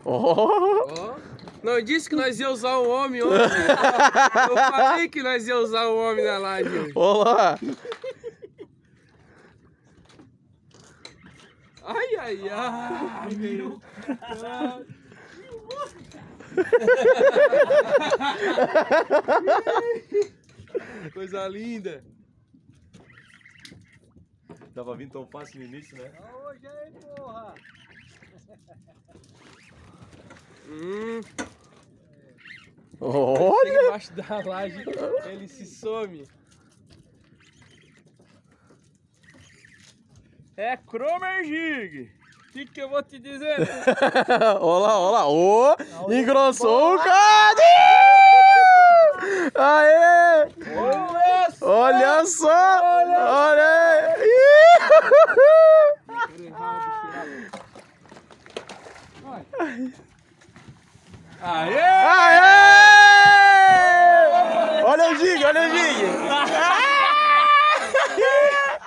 Ó. Não disse que nós ia usar o homem hoje. Eu falei que nós ia usar o homem na live hoje. Olá. Ai. Coisa linda. Tava vindo tão fácil no início, né? Hoje aí, porra! Olha! Embaixo da laje ele se some. É Cromer Jig. O que eu vou te dizer? Olá. Ô! Engrossou o cadinho! Aê! Olha só! Olha aí! Aê! Aê! Olha o Jig!